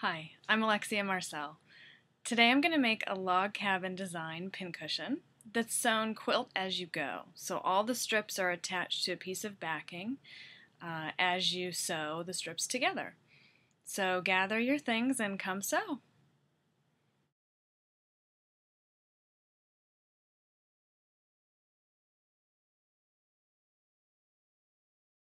Hi, I'm Alexia Marcel. Today I'm going to make a log cabin design pincushion that's sewn quilt as you go. So all the strips are attached to a piece of backing as you sew the strips together. So gather your things and come sew.